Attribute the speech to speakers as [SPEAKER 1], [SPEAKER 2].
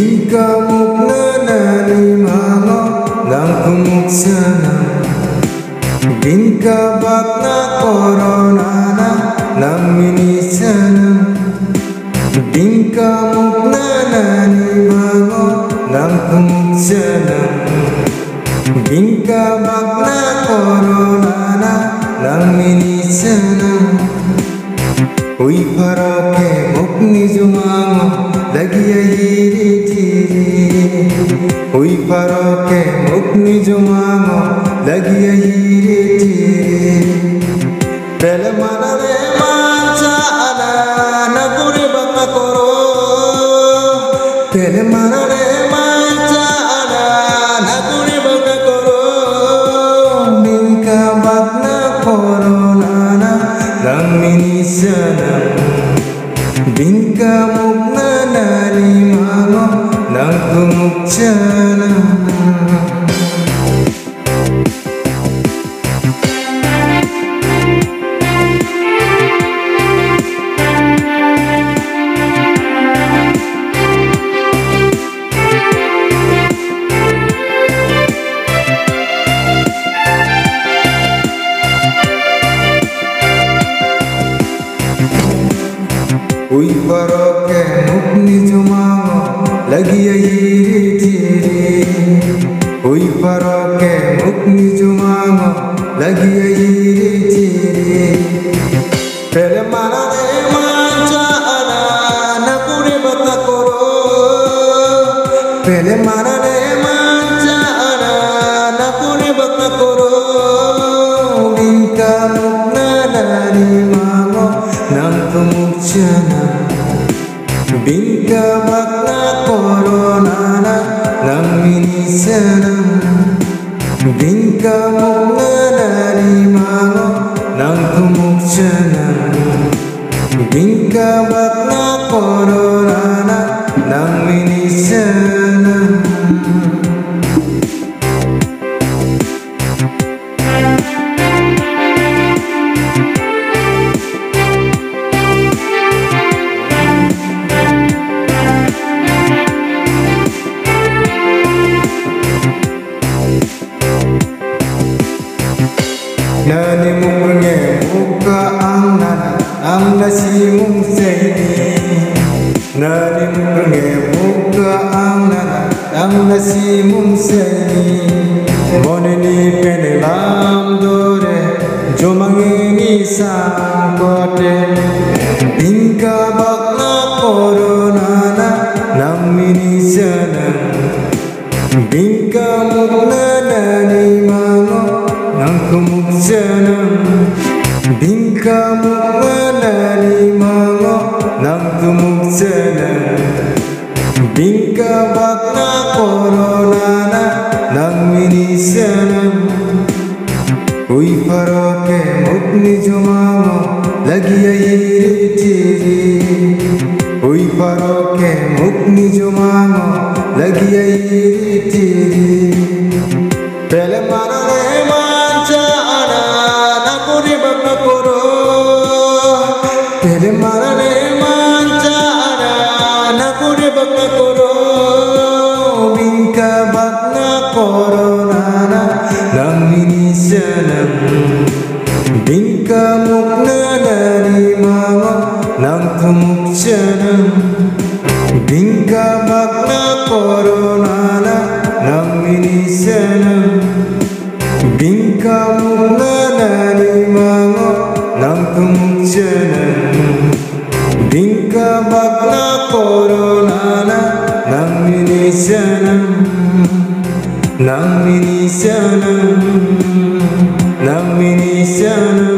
[SPEAKER 1] Bingka mukna nani mango nang kumuksana Bingka bakna koronana nang minisana Bingka mukna nani mango nang kumuksana Bingka bakna koronana nang minisana Ui paroke mukni jumango lagi ayiri tiri Ui paroke mukni jumango lagi ayiri tiri Pele manare manca ana nakuri bakna koro Pele manare manca ana nakuri bakna koro Bingka bakna koronana nang minisana Bingka mukna nani mango nang kumuksana Ui paroke mukni jumango lagi ayiri tiri Ui paroke mukni jumango lagi ayiri tiri Pele manane manca ana nakuri bakna koro Pele manane manca ana nakuri bakna koro Bingka mukna nani mango nang kumuksana Bingka bakna koronana nang minisana Bingka mukna nani mango nang kumuksana Bingka bakna koronana nang minisana Nani muknge muka ang nasimong saini Nani muknge muka ang nasimong saini Moneni penelam dore jomangini sangkote Bingka bakna koronana nang minisana Bingka mukna nani mango nang kumuksana Bingka mukna nani mango nang kumuksana Bingka bakna koronana nang minisana Ui paroke mukni jumango lagi ayiri tiri Ui paroke mukni jumango lagi ayiri tiri Pele manane manca ana nakuri bakna koro Pele manane manca ana nakuri bakna koro Bingka bakna koronana nang minisana Bingka mukna nani mango nang kumuksana Bingka bakna koronana nang minisana Bingka mukna nani mango nang kumuksana Bingka bakna koronana nang minisana Nang minisana Nang minisana